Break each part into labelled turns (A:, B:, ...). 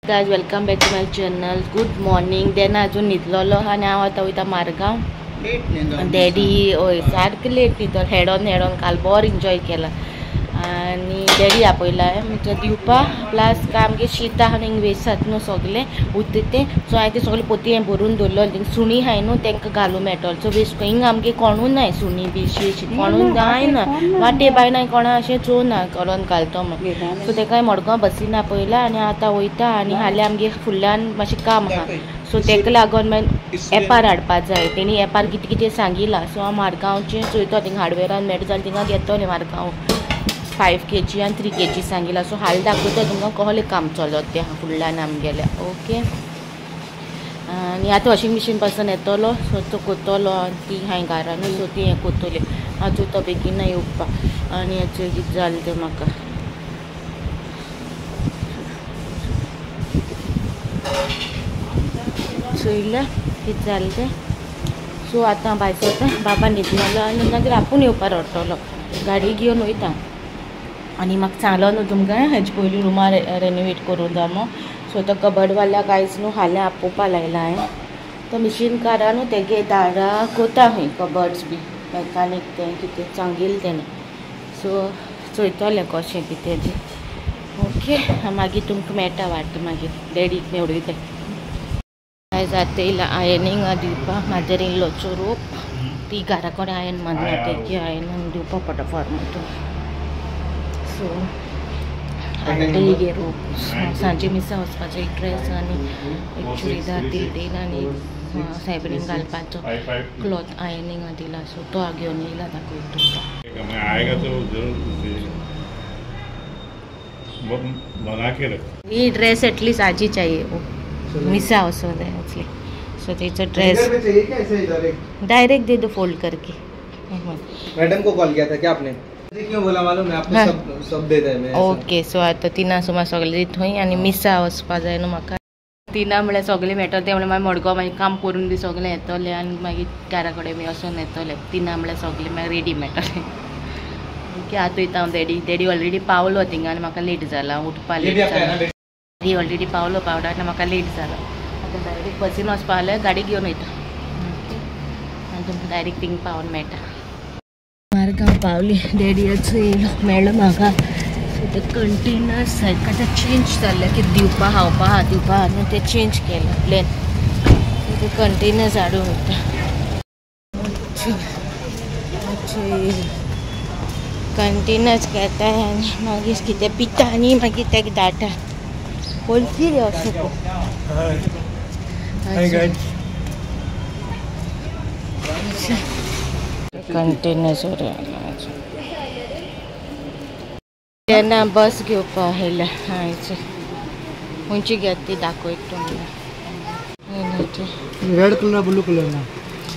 A: Guys welcome back to my channel. Good morning. Then अजून न्हिदलेलो आनी हांव आतां वयता मारगांव. डॅडी हय सारकें लेट न्हिदलो. हेडोन काल बोर एन्जॉय केला आनी डॅडी आपयला म्हणजे दिवपा प्लस काय आमगे शीत आहा हिंग वेसात न्हू सगलें उरता तें. सो हांवें तें सगलें पोती हें भरून दवरलो. थिंग सुणी आहाय न्हू तांकां घालूं मेळटलो. सो वेस्ट हिंग आमगे कोणूच ना सुणी बी शीत कोणूच जायना. वाटे बायना कोणा अशें चोवना करून घालतो म्हण. सो ताका मडगांव बसीन आपयला आनी आतां वयता आनी हालीं आमगे फुडल्यान मातशें काम आहा. सो ताका लागून मागीर एपार हाडपा जाय. तेणी एपार कितें कितें सांगिलां. सो हांव मारगांवचें चोयता थिंग हार्डवेरान मेळटा जाल्यार थिंगा घेतोलें मारगांव. 5 kg आनी 3 kg सांगिलां. सो हाल दाखयता तुमकां कहलें काम चलत तें फुडल्यान आमगेल्या. ओके आनी आतां वॉशिंग मशीन पासून येतलो. सो तो कोतलो ती हांवें घरान. सो ती हें कोतली. हांव चोयता बेगीन येवपा आनी हाचें कितें जालें तें म्हाका चोयल्या कितें जालें तें. सो आतां भायर सरता. बाबा न्हिदलेलो आनी मागीर आपूण येवपार व्हरतलो. गाडी घेवन वयता आनी म्हाका सांगलो न्हू तुमकां हेजे पयलीं रुमार रेनोवेट करूं जाय मो. सो तो कबडवाल्याक आयज न्हू हालें आपोवपा लायला हांवें. तो मिशीन कारा न्हू तेगे दारा कोता खंय कबड्स बी मॅकानीक तें कितें सांगिल्लें तेणें. सो चोयतलें कशें कितें तें. ओके मागीर तुमकां मेळटा वाट मागीर डॅडीक मेवडयता. आयज आतां येयला आयनींग दिवपा म्हाजेर इल्लो चोरूप. ती घरा कडेन आयन मारना तेगे आयन दिवपा पडटा फॉर्मातून. सो हाडली गेरो सांजे मिसा वचपाचो एक ड्रेस आनी एक चुडीदार दिल आनी सायबरीन घालपाचो क्लॉथ आयनींग दिला. सो तो घेवन येयला दाखयता तुमकां. ये ड्रेस एटलीस्ट आज ही चाहिए. वो मिसा वचो जाय असली. सो तेचो ड्रेस डायरेक्ट दे दो फोल्ड करके.
B: मैडम को कॉल किया था क्या आपने? क्यों बोला मालूम है आपको? हाँ. सब दे दे.
A: ओके सो आतां तिना सुमार सगळें थंय आनी मिसा वचपा जाय न्हू म्हाका. तिना म्हळ्यार सगळें मेळटलें. तें म्हळ्यार मागीर मडगांव मागीर काम करून बी सगळें येतलें आनी मागीर घरा कडेन बी वचोन येतलें. तिना म्हळ्यार सगळें मागीर रेडी मेळटलें. ओके आतां वयता हांव डॅडी ऑलरेडी पावलो थिंगा आनी म्हाका लेट जाला. उठपा लेट जाला. डॅडी ऑलरेडी पावलो पावडा आनी म्हाका लेट जाला. आतां डायरेक्ट बसीन वचपा जाल्यार गाडी घेवन वयता. आनी तुमकां डायरेक्ट थिंग पावोन मेळटा. मारगांव पावली. डॅडी येयलो मेळ्ळो म्हाका. सो ते कंटेनर्स सारकें आतां चेंज जाल्ले कितें दिवपा खावपा आहा दिवपा आहा ते चेंज केला प्लॅन. सो ते कंटेनर्स हाडून वयता. कंटेनर्स घेता आनी मागीर कितें पिता आनी मागीर तेका धाडटा. वळखी रे अशें कंटेनर्स तेन्ना बस घेवपा आयल्या आयज. खंयची घेत ती दाखयत तुमकां.
B: रेड कलर ब्लू कलर ना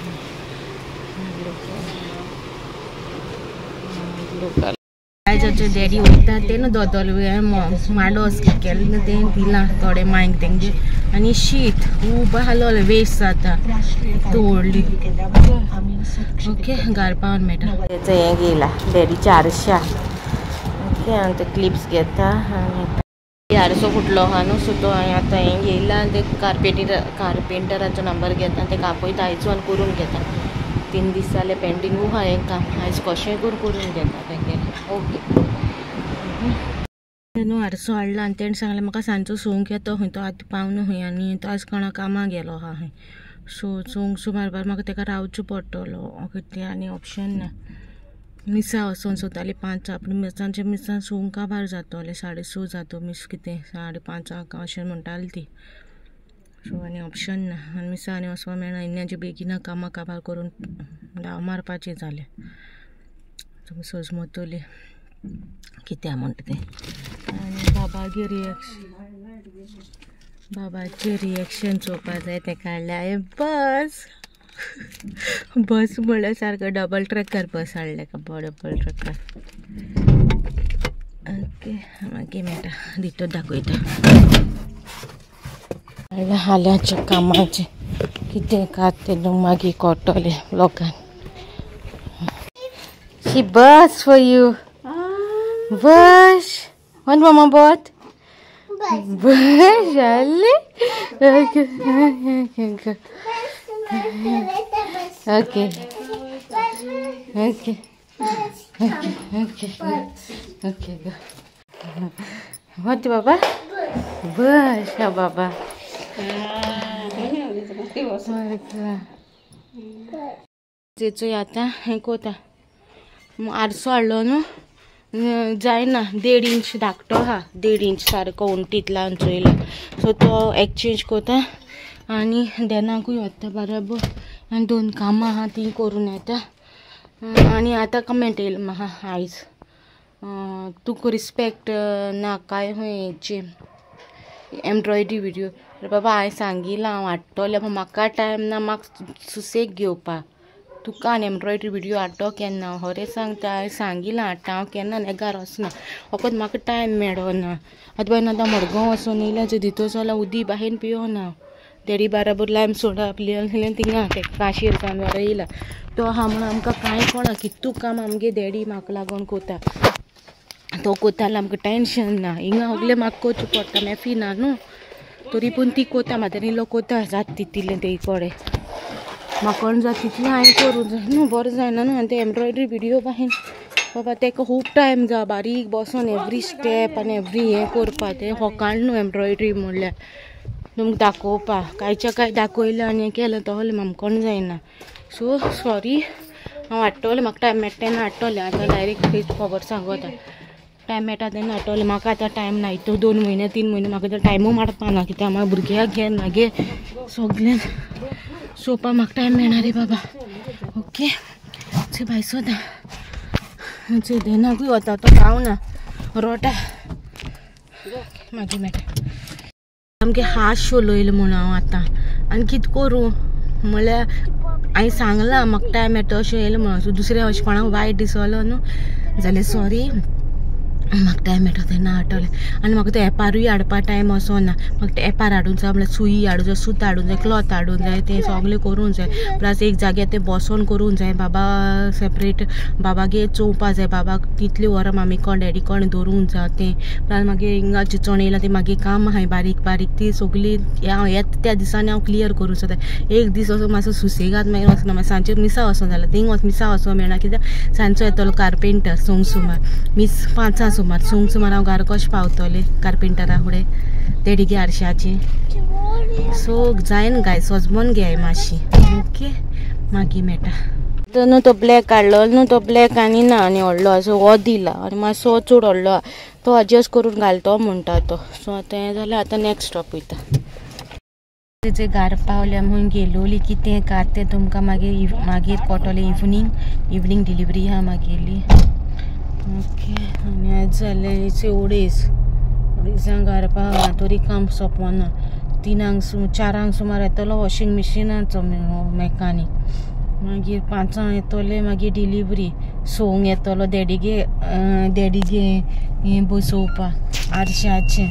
A: आयज डॅडी वयता ते न्हू दोतोल माडोस केलें तें दिलां थोडें मांयक तेंगे आनी शीत खूब आहलो वेस्ट जाता व्हडली. ओके घालपाक मेळटा. तेचो हें घेयला डॅडी 400. ओके आनी ते क्लिप्स घेता आनी हारसो फुटलो आहा न्हू. सो तो हांवें आतां हें घेयला आनी ते कारपेंटराचो नंबर घेता तेका आपयता. आयजून करून घेता. 3 दीस जाले पेंडींगू आहा हें काम. आयज कशें करून घेता तेगेलें. ओके न्हू हारसो हाडला आनी तेणें सांगलें म्हाका सांजचो सोंक येतो खंय. तो आतां पावना खंय आनी तो आयज कोणा कामाक गेलो आहा खंय. सो सोंग मारपाक म्हाका तेका रावचो पडटलो कितें आनी ऑप्शन ना. मिसा वचोन सोदताली 5 पूण मिसान सोंग काबार जातोलें 6:30 जातो. मिस कितें 5:30 अशें म्हणटाली ती. सो आनी ऑप्शन ना आनी मिसा आनी वचपा मेळना. इन्नाचे बेगिना कामां काबार करून डाव मारपाचें जालें. तुमी सजमतली कित्या म्हणटा तें. आनी बाबाचें रिएक्शन चोवपा जाय. तेका हाडलें हांवें बस म्हळ्यार सारको डबल ट्रॅकर बस हाडले का डबल ट्रॅकर. ओके मागीर मेळटा दितो दाखयता. हाल्याच्या कामाचें कितें कात तें मागीर कळटलें लोकांक. She bus for you. Bus. Want mama bought? बस जाले ओके ओके ओके ओके होते बाबा बस हा बाबा तेचो आता हे कोता आरसो हाडलो न्हू जायना 1.5 इंच धाकटो हा 1.5 इंच सारको उंटीतल्यान चोयला सो तो एक्सचेंज कोता आनी देनाकूय वता बराबर आनी 2 कामां आहा ती करून येता आनी आतां कमेंट येयला म्हाका आयज तुका रिस्पेक्ट ना काय हेची एम्ब्रॉयडरी विडियो बाबा हांवें सांगिलां हांव हाडटलें पूण म्हाका टायम ना म्हाका सुसेग घेवपा तुका एम्ब्रॉयडरी विडियो हाडटो केन्ना खरें सांगता हांवें सांगिलां हाडटा हांव केन्ना नेगार वचना फकत म्हाका टायम मेळना आतां बाय आतां मडगांव वचून येयल्या दितो जाल्यार उदी बाहेन पियोना डॅडी बराबर लायम सोडा पिलें थिंगा तेका काशीर जावन वरां येयला तो आहा म्हणून आमकां कांय कोणा कितू काम आमगे डॅडी म्हाका लागून कोता तो कोता जाल्यार आमकां टेंशन ना हिंगा सगलें म्हाका कोचें पडटा मेफी ना न्हू तरी पूण ती कोता म्हातारी इल्लो कोता जाता तितलें तें कोडे म्हाका जाता तितलें हांवें करूं जाय न्हू बरें जायना न्हू आनी ते एम्ब्रॉयडरी विडियो बाहेन बाबा तेका खूब टायम जा बारीक बसून एवरी स्टेप आनी एवरी हें करपा तें होकाण न्हू एम्ब्रॉयडरी म्हणल्यार तुमकां दाखोवपा कांयच्या कांय दाखयलें आनी हें केलें तोहलें आमकोण जायना सो सॉरी हांव हाडटलें म्हाका टायम मेळटा तेन्ना हाडटलें आतां डायरेक्ट खंयच खबर सांगता टायम मेळटा तेन्ना हाडटलें म्हाका आतां टायम ना तो 2 म्हयने 3 म्हयने म्हाका आतां टायमूय मारपा ना कित्याक हांव भुरग्याक घेन मागे सगळें सोपा म्हाका टायम मेळना रे बाबा ओके चल भाय सोदा चल देनाकूय वता तो पावना रोटा मागीर मेळटा आमगे हात शोलयलो म्हूण हांव आतां आनी कितें करूं म्हळ्यार हांवें सांगलां म्हाका टायम मेळटा अशें येयलें म्हणून दुसरें अशें कोणाक वायट दिसलो न्हू जाल्यार सॉरी म्हाका टायम मेळटा तेन्ना हाडटलें आनी म्हाका ते एपारूय हाडपा टायम असो ना म्हाका ते एपार हाडूंक जाय म्हळ्यार सुई हाडूंक जाय सूत हाडूंक जाय क्लॉथ हाडूंक जाय तें सगलें करूंक जाय प्लस एक जाग्यार तें बसोन करूंक जाय बाबा सेपरेट बाबागे चोवपा जाय बाबाक तितली वरां मामी कोण डॅडी कोण दवरूंक जाय तें प्लस मागीर हिंगा चिचोण येयला तें मागीर काम आहाय बारीक बारीक ती सगळी हांव येता त्या दिसांनी हांव क्लियर करूंक सोदता एक दीस असो मातसो सुसेगाद मागीर वचना मागीर सांजचे मिसा वचों जाल्यार थिंग मिसा वचों मेळना कित्याक सांजचो येतलो कार्पेंटर संक सुमार 5 सुमार संक सुमार हांव घरा कशें पावतलें कार्पेंटरा फुडें डॅडीगे हारशाची सो जायन गाय सजमोन घे मातशी ओके मागीर मेळटा तो न्हू तो ब्लॅक हाडलो न्हू तो ब्लॅक आनी ना आनी व्हडलो असो हो दिला आनी मातसो चड व्हडलो तो एडजस्ट करून घालतो म्हणटा तो सो आतां हें जाल्यार आतां नॅक्स्ट स्टॉप वयता तेजे घार पावल्या म्हणून गेलोली कितें कार तें तुमकां मागीर कोटोलें इवनींग डिलिव्हरी आहा मागेली ओके आनी आयज जालें इट्स उडीसांक घार पावला तरी काम सोंपना 4 सुमार येतलो वॉशिंग मिशिनाचो मॅकानीक मागीर 5 येतले मागीर डिलिव्हरी 6 येतलो डॅडीगे हें बसोवपाक आरशाचें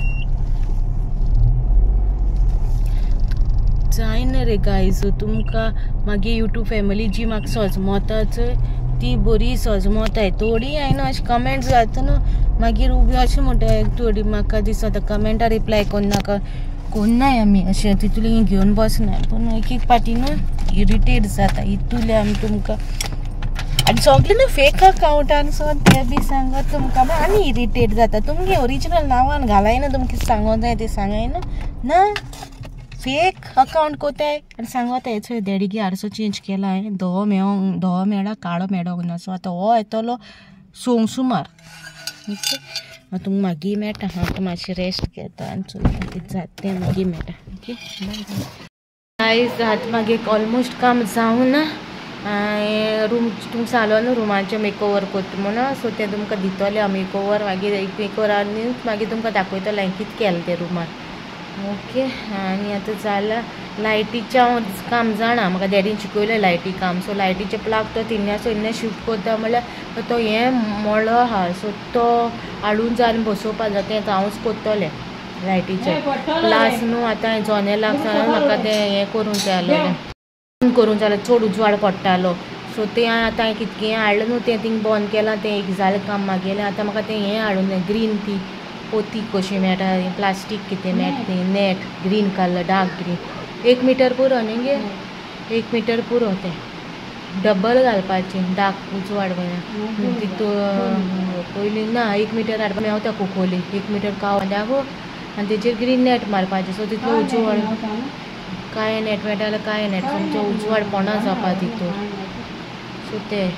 A: जायना रे गायज तुमकां मागीर यूट्यूब फॅमिली जी म्हाका सजमोता चोय ती बरी सजमोताय थोडी हांवें अशें कमेंट्स जाता न्हू मागीर उबी अशें म्हणटा थोडी म्हाका दिसता कमेंटा रिप्लाय कोन्नाय आमी अशें तितून घेवन बसनाय पूण एक पाटी न्हू इरिटेट जाता इतूले आमी तुमकां आनी सगळें न्हू फेक अकावंटान सो ते बी सांगत तुमकां आनी इरिटेट जाता तुमगे ओरिजिनल नांवान घालाय ना तुमकां सांगोंक जाय तें सांगाय ना फेक अकाउंट कोताय आनी सांगोत हेचो डॅडीगे हारसो चेंज केला हांवें धवो मेळ्ळा काळो मेळोंक ना सो आतां हो येतलो 6 सुमार ओके तुमकां मागीर मेळटा हांव मातशें रेस्ट घेता आनी चलता कितें जाता तें मागीर मेळटा ओके बाय आयज आतां मागीर ऑलमोस्ट काम जावं ना रूम तुमकां सांगलो न्हू रुमाचें मेकओवर कोत्ता म्हणून सो तें तुमकां दितलें हांव मेकओवर मागीर एक मेकओवर आनी मागीर तुमकां दाखयतलें हांवें कितें केलें तें रुमान ओके आनी आतां जाल्यार लायटीचें हांव काम जाणा म्हाका डॅडीन शिकयलें लायटी काम सो लायटीचे प्लाग तो इन्ने शिफ्ट करता म्हळ्यार तो हें मोळो आहा सो तो हाडून जाय आनी बसोवपा जाय तें हांवूच कोत्तोलें लायटीचें प्लास न्हू आतां जनेलाक म्हाका तें हें करूंक जाय आसलें करूंक जाय चड उजवाड पडटालो सो तें आतां कितकें हाडलें न्हू तें थिंग बंद केलां तें एक जालें काम मागेलें आतां म्हाका तें हें हाडूंक जाय ग्रीन टी पोती कशी मेळटा प्लास्टीक कितें net net green colour dark green 1 metre पुरो न्ही गे 1 मीटर पुरो तें डबल घालपाचें डार्क उजवाड बरें तितून पयलीं ना 1 मीटर हाडपा मेवता कोकोली 1 मीटर काव दाखो आनी तेजेर ग्रीन नेट मारपाचें सो तितलो उजवाड काय नेट मेळटा जाल्यार काय नेट तुमचो उजवाडपणा जावपा तितून सो तें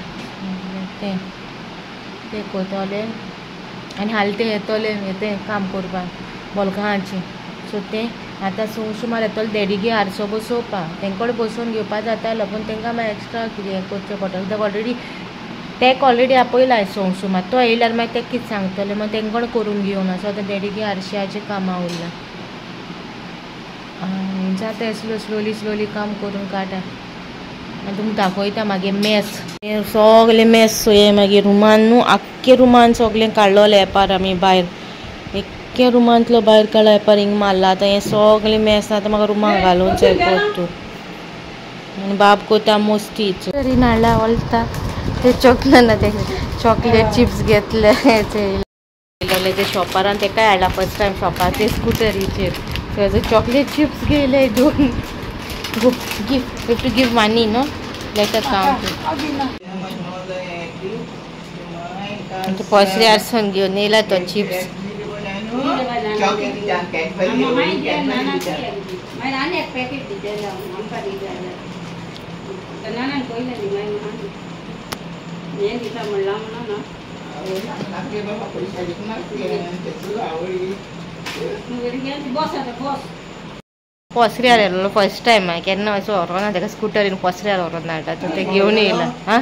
A: कोतोलें आनी हालते येतोले तें काम करपाक बॉलकांचें सो तें आतां सुमार येतलो डॅडीगे हारसो बसोवपा तेंकोडे बसोवन घेवपा जातालो पूण तेंकां मागीर एक्स्ट्रा कितें हें करचें पडटलें कित्याक ऑलरेडी तेक ऑलरेडी आपयलाय सुमार तो येयल्यार मागीर तेका कितें सांगतलें मागीर तेंकोडे करून घेवना सो आतां डॅडीगे हारश्याचें कामां उरलां जाता स्लोली काम करून काडा आनी तुमकां दाखयता मागीर मेस सगलें मेस हें मागीर रुमान न्हू आख्खे रुमान सगलें काडलोलें एपार आमी भायर एक्के रुमांतलो भायर काडला एपार हिंग मारला आतां हें सगलें मेस आतां म्हाका रुमान घालून जाय परतून आनी बाब कोता मस्तीच तरी नाडला वळता ते चॉकलेट ना ते चॉकलेट चिप्स घेतले ते शॉपारान तेका हाडला फर्स्ट टायम शॉपार ते स्कुटरीचेर सो चॉकलेट चिप्स घेयले 2 go gift to give money no letter count पसऱ्यार संग घेवन येयला तो चिप्स पसऱ्यार येयलो फर्स्ट टायम केन्ना असो व्हरोना तेका स्कुटरीन पसऱ्यार व्हरोन धाडटा तो ते घेवन येयला आं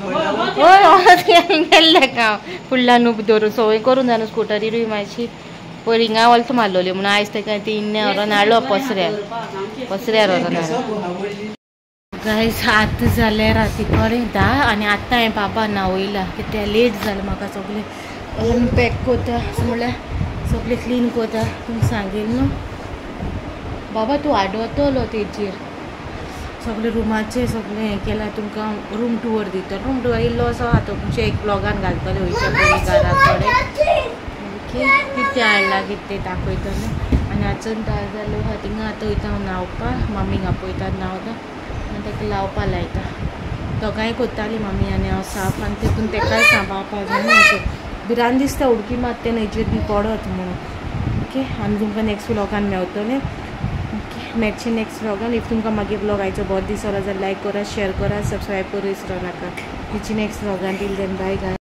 A: हय गेल्ले हांव फुडल्यान न्हू धरून सवय करून जाय न्हू स्कुटरीरूय मातशी पयलीं हिंगा वलत मारलोली म्हूण आयज तेका ती इन्ने व्हरोन हाडलो पसऱ्यार व्हरोन हाडलो गायज आतां जाले राती कडेन 10 आनी आतां हांवें बाबा न्हावयला कित्याक लेट जालें म्हाका सगलें अनपॅक कोता म्हणल्यार सगलें क्लीन कोता तुमकां सांगेल न्हू बाबा तूं आडवतलो तेजेर सगळें रुमाचें सगळें हें केलां तुमकां रूम टूर दिता रूम टूर इल्लो असो आतां तुमचे एक ब्लॉगान घालतले वयच्या पयलीं घरा कडेन कितें हाडलां कितें तें दाखयतलें आनी आजून 10 जाल्यो आहा थिंगा आतां वयता हांव न्हावपाक मम्मीक आपयता न्हावता आनी ताका लावपा लायता दोगांय कोत्ताली मम्मी आनी हांव साफ आनी तितून तेकाय सांबाळपा जाय न्हू अशें भिरांत दिसता उडकी मात तें न्हंयचेर बी पडत म्हणून ओके आनी तुमकां नेक्स्ट व्लॉगान मेवतलें नेक्स्ट व्लॉगान इफ तुमकां मागीर व्लॉग आयचो बहुत दिसलो जाल्यार लायक करा शेअर करा सबस्क्रायब करूं विसरो नाका नेक्स्ट व्लॉगान टील देन बाय गाय